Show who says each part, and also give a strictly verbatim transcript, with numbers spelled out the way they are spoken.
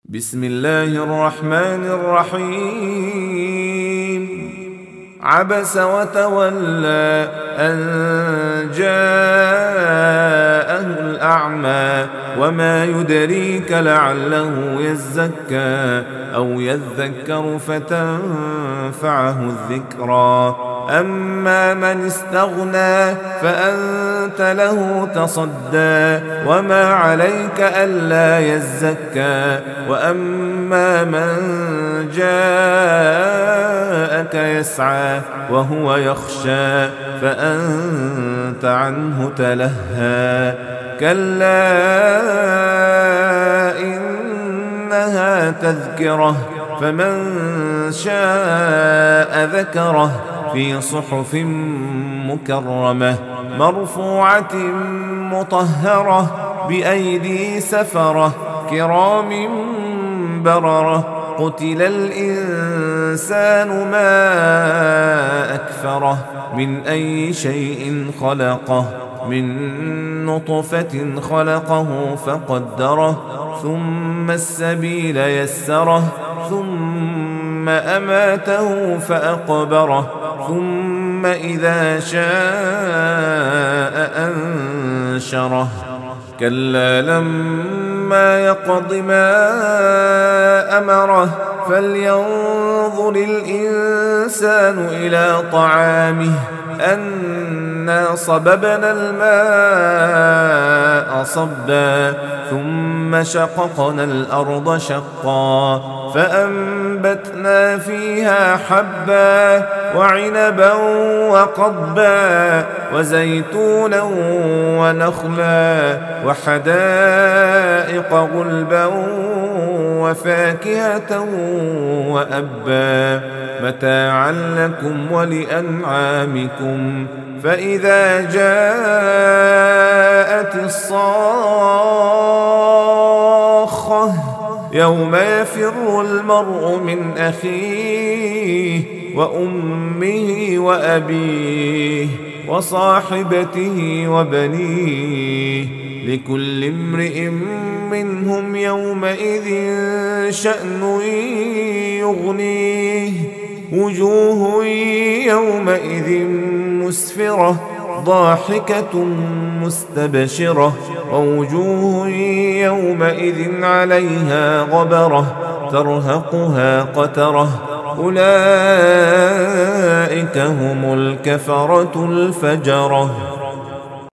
Speaker 1: بسم الله الرحمن الرحيم. عبس وتولى أن جاءه الأعمى وما يدريك لعله يزكى أو يذكر فتنفعه الذكرى. أما من استغنى فأنت له تصدى وما عليك ألا يزكى. وأما من جاءك يسعى وهو يخشى فأنت عنه تلهى. كلا إنها تذكرة فمن شاء ذكره في صحف مكرمة مرفوعة مطهرة بأيدي سفرة كرام بررة. قتل الإنسان ما أكفره من أي شيء خلقه من نطفة خلقه فقدره ثم السبيل يسره ثم أماته فأقبره ثم إذا شاء أنشره. كلا لما يقض ما أمره فلينظر الإنسان إلى طعامه أنا صببنا الماء صبا ثم شققنا الأرض شقا فأنبتنا فيها حبا وعنبا وقضبا وزيتونا ونخلا وحدائق غلبا وفاكهة وأبا متاعا لكم ولأنعامكم. فإذا جاءت الصاخة يوم يفر المرء من أخيه وأمه وأبيه وصاحبته وبنيه لكل امرئ منهم يومئذ شأن يغنيه. وجوه يومئذ مسفرة ضاحكة مستبشرة ووجوه يومئذ عليها غبرة ترهقها قترة. أولئك هم الكفرة الفجرة.